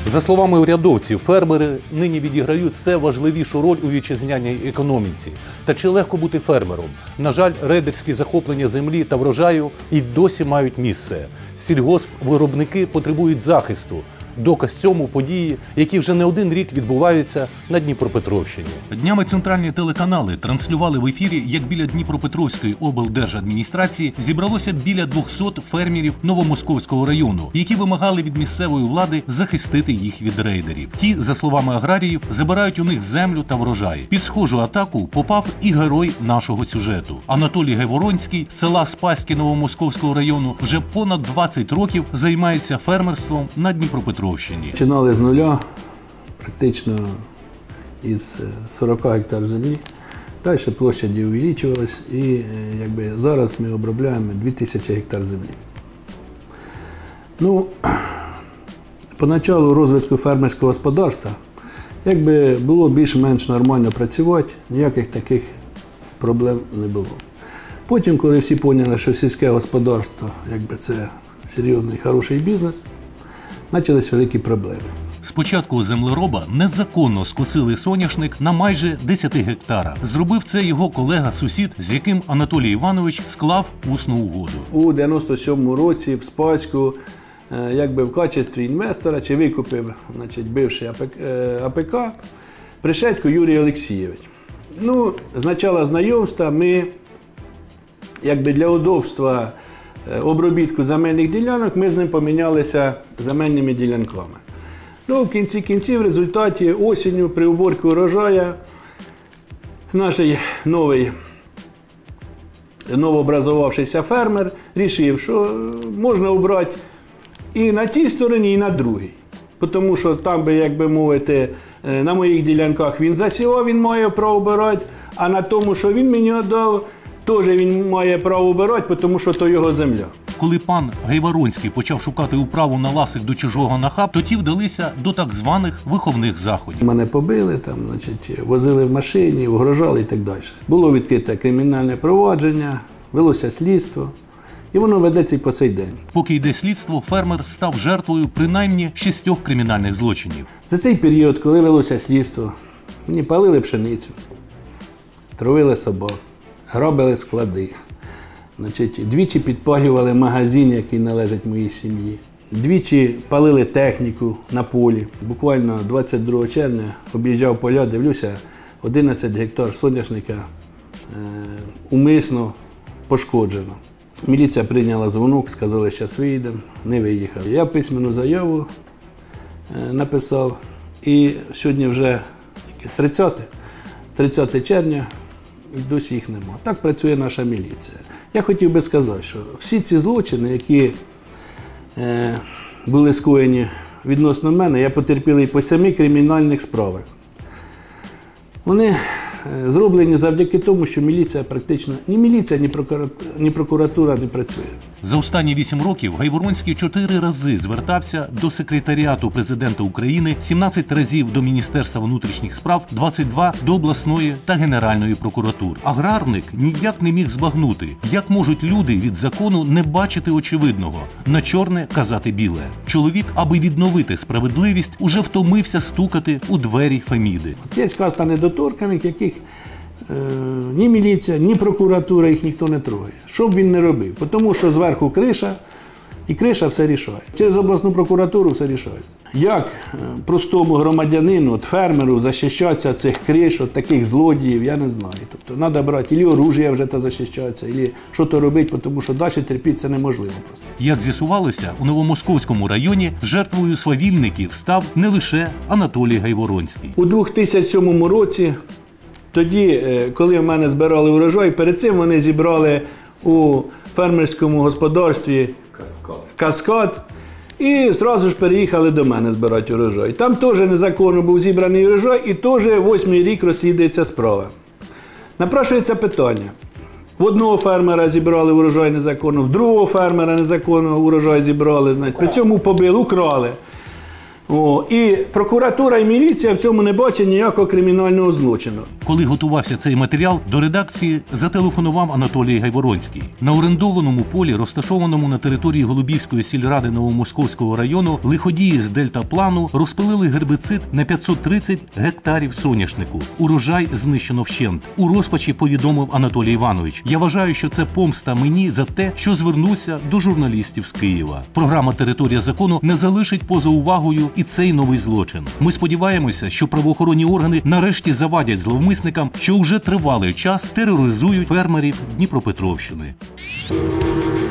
За словами урядовців, фермери нині відіграють все важливішу роль у вітчизняній економіці. Та чи легко бути фермером? На жаль, рейдерські захоплення землі та врожаю і досі мають місце. Сільгоспвиробники потребують захисту. Доказ цьому події, які вже не один рік відбуваються на Дніпропетровщині. Днями центральні телеканали транслювали в ефірі, як біля Дніпропетровської облдержадміністрації зібралося біля 200 фермерів Новомосковського району, які вимагали від місцевої влади захистити їх від рейдерів. Ті, за словами аграріїв, забирають у них землю та врожай. Під схожу атаку попав і герой нашого сюжету. Анатолій Гайворонський з села Спаське Новомосковського району вже понад 20 років займається фермерством на Дніпропетровщині. Починали з нуля, практично із 40 гектар землі. Далі площаді увеличувалась і зараз ми обробляємо 2000 гектар землі. Поначалу розвитку фермерського господарства було більш-менш нормально працювати, ніяких таких проблем не було. Потім, коли всі поняли, що сільське господарство це серйозний, хороший бізнес, почались великі проблеми. Спочатку у землероба незаконно скосили соняшник на майже 10 гектарах. Зробив це його колега-сусід, з яким Анатолій Іванович склав усну угоду. У 97-му році в Спаську в качестві інвестора викупив бивший АПК Пришедько Юрій Олексійович. З початку знайомства ми для удобства обробітку земельних ділянок ми з ним помінялися земельними ділянками. В кінці кінців, в результаті осінню при уборці урожаю наш новообразувавшийся фермер вирішив, що можна обрати і на тій стороні, і на другій. Тому що там, на моїх ділянках він засівав, він має право обирати, а на тому, що він мені віддав, теж він має право обирати, тому що то його земля. Коли пан Гайворонський почав шукати управу на ласик до чужого нахаб, то ті вдалися до так званих виховних заходів. Мене побили, возили в машині, угрожали і так далі. Було відкрите кримінальне провадження, велося слідство. І воно ведеться і по цей день. Поки йде слідство, фермер став жертвою принаймні 6 кримінальних злочинів. За цей період, коли велося слідство, мені палили пшеницю, травили собак, грабили склади. Двічі підпалювали магазин, який належить моїй сім'ї. Двічі палили техніку на полі. Буквально 22 червня об'їжджав поля, дивлюся, 11 гектар соняшника умисно пошкоджено. Міліція прийняла дзвонок, сказали, що зараз виїдемо, не виїхали. Я письменну заяву написав і сьогодні вже 30 червня і досі їх нема. Так працює наша міліція. Я хотів би сказати, що всі ці злочини, які були скоєні відносно мене, я потерпілий по 7 кримінальних справах. Вони зроблені завдяки тому, що міліція практично, ні міліція, ні прокуратура не працює. За останні 8 років Гайворонський 4 рази звертався до секретаріату президента України, 17 разів до Міністерства внутрішніх справ, 22 до обласної та Генеральної прокуратур. Аграрник ніяк не міг збагнути, як можуть люди від закону не бачити очевидного, на чорне казати біле. Чоловік, аби відновити справедливість, уже втомився стукати у двері Феміди. Є каста недоторканих, яких ні міліція, ні прокуратура їх ніхто не трогає. Що б він не робив? Тому що зверху криша, і криша все рішає. Через обласну прокуратуру все рішається. Як простому громадянину, фермеру захищатися цих криш, таких злодіїв, я не знаю. Тобто треба брати або оружие вже та захищатися, або щось робити, тому що далі терпіти це неможливо просто. Як з'ясувалося, у Новомосковському районі жертвою свавільників став не лише Анатолій Гайворонський. У 2007 році, тоді, коли в мене збирали урожай, перед цим вони зібрали у фермерському господарстві Каскад і одразу ж переїхали до мене збирати урожай. Там теж незаконно був зібраний урожай і теж 8-й рік розслідується справа. Напрашується питання. В одного фермера зібрали урожай незаконно, в другого фермера незаконно урожай зібрали. При цьому побили, украли. І прокуратура і міліція в цьому не бачать ніякого кримінального злочину. Коли готувався цей матеріал, до редакції зателефонував Анатолій Гайворонський. На орендованому полі, розташованому на території Голубівської сільради Новомосковського району, лиходії з дельтаплану розпилили гербіцид на 530 гектарів соняшнику. Урожай знищено вщент. У розпачі повідомив Анатолій Іванович: "Я вважаю, що це помста мені за те, що звернувся до журналістів з Києва. Програма «Територія закону» не залишить поза увагою і цей новий злочин. Ми сподіваємося, що правоохоронні органи нарешті завадять зловмисникам, що вже тривалий час тероризують фермерів Дніпропетровщини".